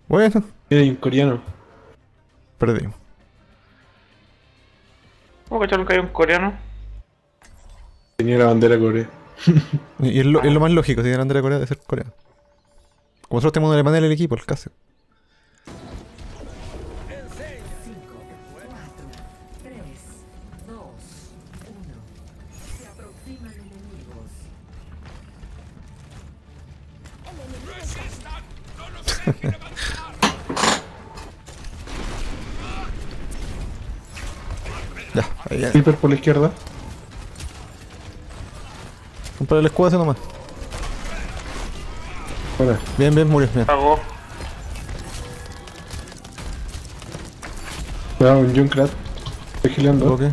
Bueno, Mira, hay un coreano. perdimos. ¿Cómo cacharon que hay un coreano? Tenía la bandera Corea. Y es lo más lógico, si tiene la bandera de Corea, de ser coreano. Como nosotros tenemos una alemana en el equipo, el caso. Ya, ahí ya. Reaper por la izquierda. Comprar el escudo ese nomás. Ahora. Bien, bien, murió, bien. Cagó. Cuidado, un Junkrat. Estoy gileando. Ok.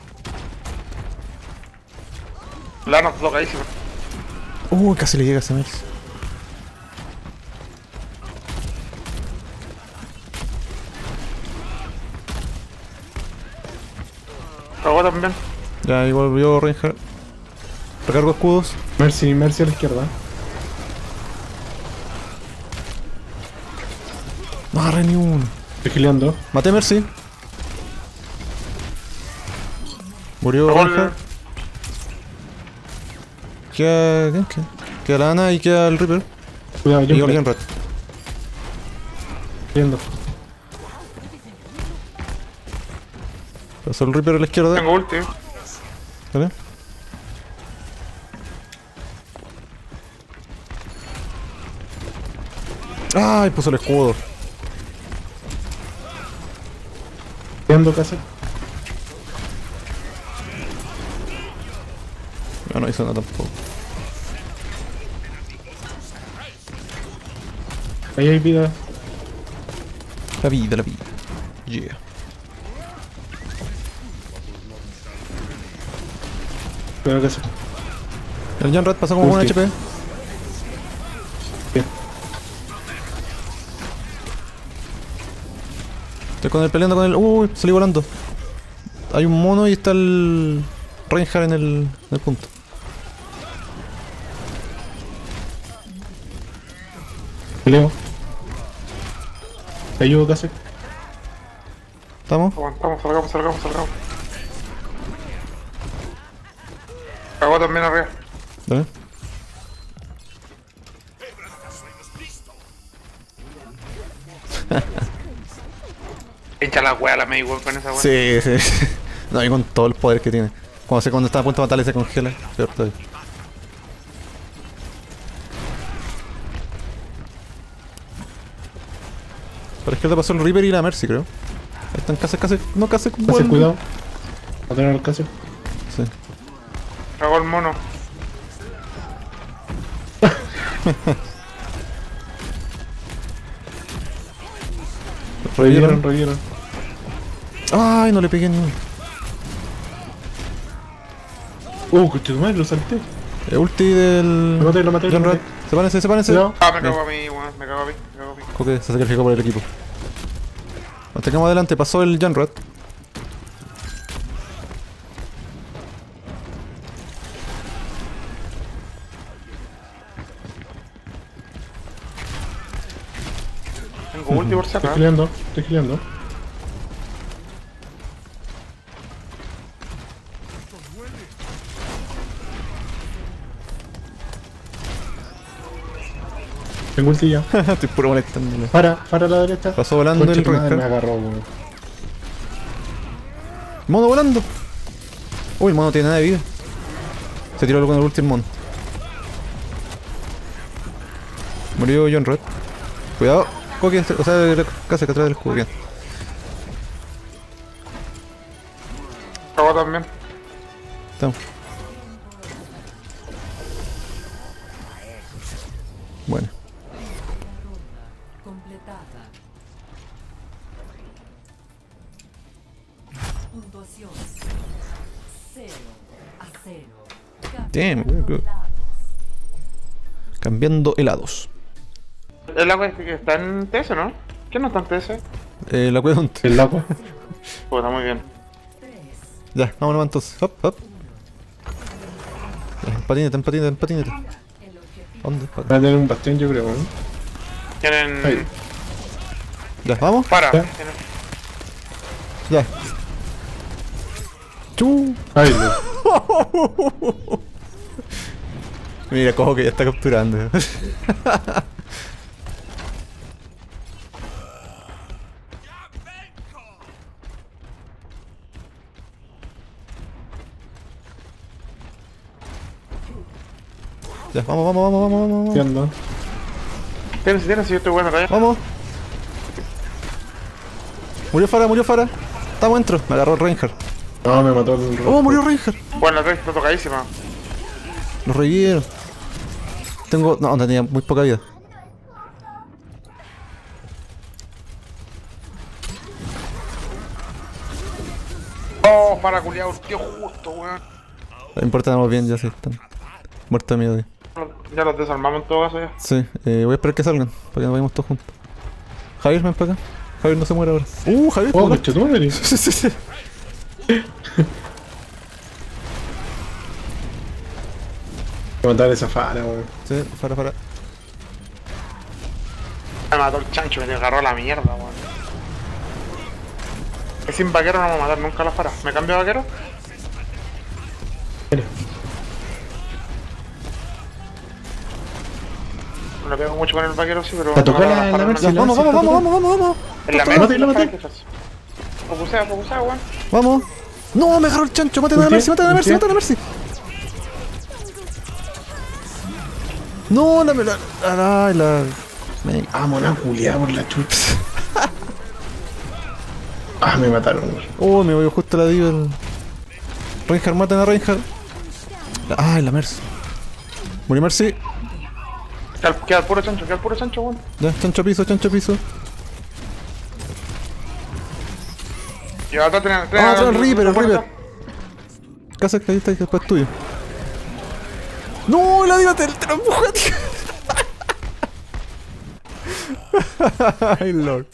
Lana tocadísima. Casi le llega a ese Mers. Cagó también. Ya, igual volvió Ranger. Recargo escudos. Mercy a la izquierda. No agarré ni uno. Estoy gileando. Maté a Mercy. Murió Cagó Ranger. Queda... ¿Quién queda? Queda la Ana y queda el Reaper. Cuidado, Y el Junkrat. Genrat. Gileando. Pasó el Reaper a la izquierda. Tengo ulti. ¿Vale? ¡Ay! Puso el escudo. Gileando casi. No hizo nada tampoco. Ahí hay vida. La vida, la vida. Yeah. Cuidado casi. El Genrat pasó como un Ulti. HP. Bien. Estoy con él peleando con él. Salí volando. Hay un mono y está el Reinhardt en el punto. Gileo. Te ayudo casi. ¿Estamos? Aguantamos, salgamos. Cagó también arriba. ¿Vale? Hincha la wea la Mei, weón, con esa wea. Sí, sí. No, y con todo el poder que tiene. Cuando está a punto de matarle se congela. Peor todavía. Por la izquierda pasó el Reaper y la Mercy, creo. Ahí están casi. No, casi con Casi, buen- cuidado. A tener al casi. Sí. Cagó el mono. Revivieron. Ay, no le pegué ni uno. Coche de madre, lo salté. Ulti del... Lo maté. Genrat. Sepárense. Cuidado. Ah, me cagó a mí, weón. Me cagó a mí. Ok, se sacrificó por el equipo. Mantengamos adelante, pasó el Genrat. Tengo ulti por si Estoy acaso. gileando. Tengo ulti ya. Estoy puro molestándole. Para a la derecha. Pasó volando Conche el tu madre, me Reinhardt. agarró, weón. ¡Mono volando! Uy, el mono no tiene nada de vida. Se tiró con el último mono. Murió John Red. Cuidado. Coqui, o sea, casi que atrás del escudo. Bien. Cagó también. Estamos. Bueno. Completada. Puntuación 0-0. Damn, good. Cambiando helados. El agua que está en TS, ¿no? ¿Quién no está en TS? La cuidado. El agua. Pues está muy bien. Ya, vámonos entonces. Hop. Ya, empatínate. ¿Dónde? Va a tener un bastión, yo creo, ¿no? Tienen. Ahí. Ya, vamos. Para. Ya. Ya. Chu. Ay, no. Mira, cojo que ya está capturando. Ya, vamos. ¿Qué onda? Tienes, si yo estoy bueno acá. Vamos. Murió Fara. Estamos dentro. Me agarró el Reinhardt. No, me mató el rojo. Oh, murió Reinhardt. Bueno, la red está tocadísima. Los revivieron. No, tenía muy poca vida. Oh, para culiao, tío, justo, weón. No importa, estamos bien, ya se están muertos de miedo. Ya los desarmamos en todo caso ya. Sí, voy a esperar que salgan, para que nos vayamos todos juntos. Javier, ven para acá. Javier no se muere ahora. Javier, Oh, para acá. coche, tú me Sí. que matar a esa fara, weón. Sí, para. Me mató el chancho, me agarró la mierda, weón. Es sin vaquero no vamos a matar nunca a la fara. ¿Me cambio a vaquero? Mira. No le pego mucho con el vaquero, sí, pero... ¿Te tocó no, la fara Mercy? no. Vamos. En la Mate, lo maté. Focusea, weón. Vamos. No, me agarró el chancho. Maten a la Mercy. No, Vamos, la culiada por la chucha. Ah, me mataron, weón. Oh, me voy justo a la diva. Reinhardt, maten a Reinhardt. La Mercy. Murió Mercy. Queda el puro chancho, weón. Ya, chancho a piso. Y ahora tenés... El Reaper. Casa que ahí está, después es tuyo. No, la diva te lo empuja, tío. Ay, lord.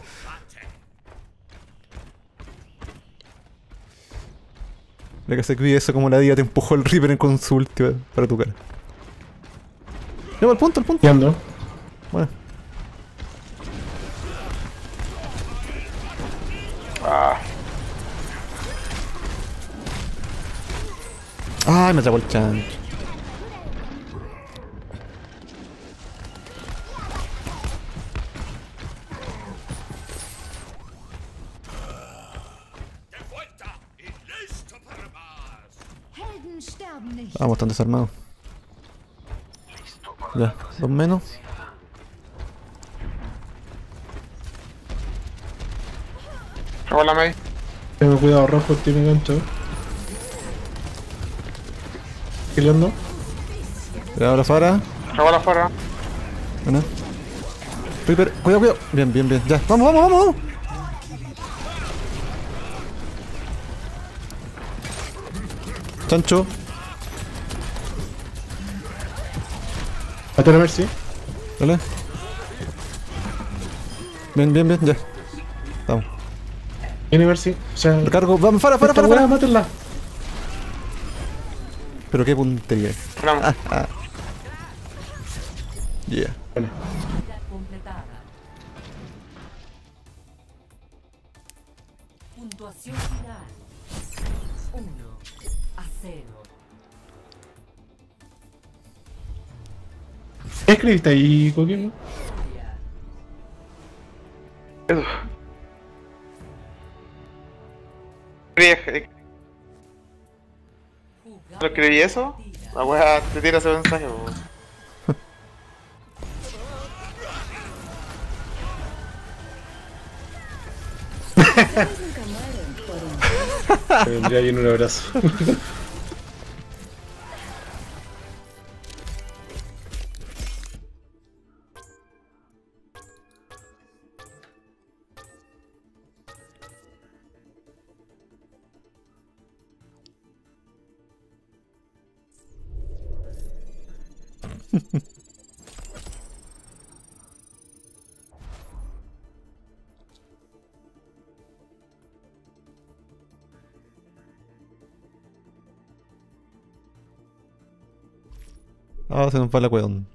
La que se cuide eso como la diva te empujó el Reaper con su ulti para tu cara. Lleva al punto. ¿Qué ando? Bueno. Ay, me atrapó el chancho. Helden sterben nicht. Vamos, están desarmados. Ya, 2 menos. Hola, May. Tengo cuidado, rojo, tiene gancho. ¿Qué le ando? Cuidado la Fara. Acabó la fara. Buena. Reaper, cuidado. Bien. Ya, vamos. Chancho. Mate a la Mercy. Dale. Bien, ya. Vamos. Viene Mercy. O sea, Recargo. Vamos, Fara. esta weá, mátenla. Pero qué puntería. Vamos. Yeah. Bueno, Unidad completada. Puntuación final. 1-0. ¿qué escribiste ahí, Coquín? Eso. ¿Lo escribí eso? La wea te tira ese mensaje, weón. Me vendría bien un abrazo. Se nos va la weón.